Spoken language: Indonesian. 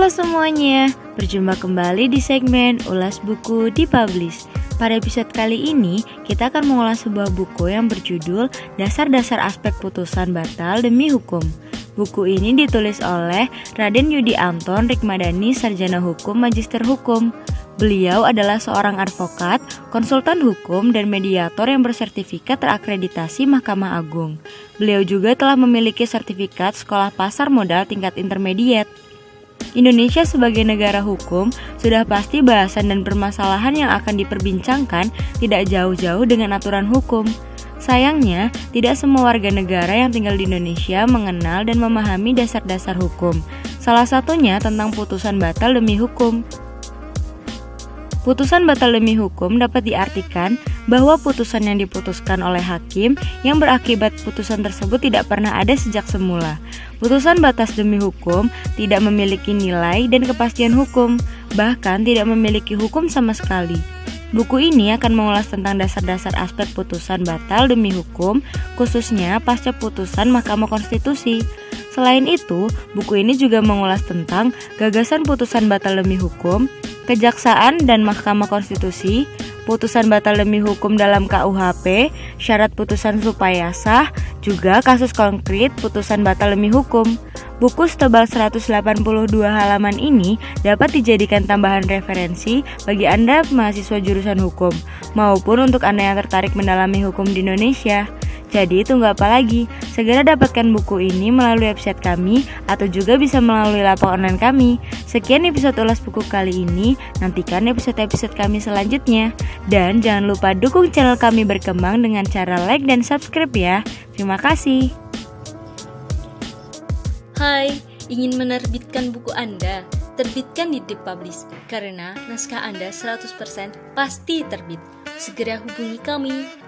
Halo semuanya, berjumpa kembali di segmen Ulas Buku Dipublish. Pada episode kali ini, kita akan mengulas sebuah buku yang berjudul Dasar-Dasar Aspek Putusan Batal Demi Hukum. Buku ini ditulis oleh Raden Yudi Anton Rikmadani, Sarjana Hukum, Magister Hukum. Beliau adalah seorang advokat, konsultan hukum, dan mediator yang bersertifikat terakreditasi Mahkamah Agung. Beliau juga telah memiliki sertifikat Sekolah Pasar Modal tingkat intermediate. Indonesia sebagai negara hukum, sudah pasti bahasan dan permasalahan yang akan diperbincangkan tidak jauh-jauh dengan aturan hukum. Sayangnya, tidak semua warga negara yang tinggal di Indonesia mengenal dan memahami dasar-dasar hukum. Salah satunya tentang putusan batal demi hukum. Putusan batal demi hukum dapat diartikan bahwa putusan yang diputuskan oleh hakim yang berakibat putusan tersebut tidak pernah ada sejak semula. Putusan batas demi hukum tidak memiliki nilai dan kepastian hukum, bahkan tidak memiliki hukum sama sekali. Buku ini akan mengulas tentang dasar-dasar aspek putusan batal demi hukum, khususnya pasca putusan Mahkamah Konstitusi. Selain itu, buku ini juga mengulas tentang gagasan putusan batal demi hukum, Kejaksaan dan Mahkamah Konstitusi, putusan batal demi hukum dalam KUHP, syarat putusan supaya sah, juga kasus konkret putusan batal demi hukum. Buku setebal 182 halaman ini dapat dijadikan tambahan referensi bagi Anda mahasiswa jurusan hukum, maupun untuk Anda yang tertarik mendalami hukum di Indonesia. Jadi tunggu apa lagi? Segera dapatkan buku ini melalui website kami atau juga bisa melalui lapak online kami. Sekian episode ulas buku kali ini, nantikan episode-episode kami selanjutnya. Dan jangan lupa dukung channel kami berkembang dengan cara like dan subscribe ya. Terima kasih. Hai, ingin menerbitkan buku Anda? Terbitkan di Dipublish, karena naskah Anda 100% pasti terbit. Segera hubungi kami.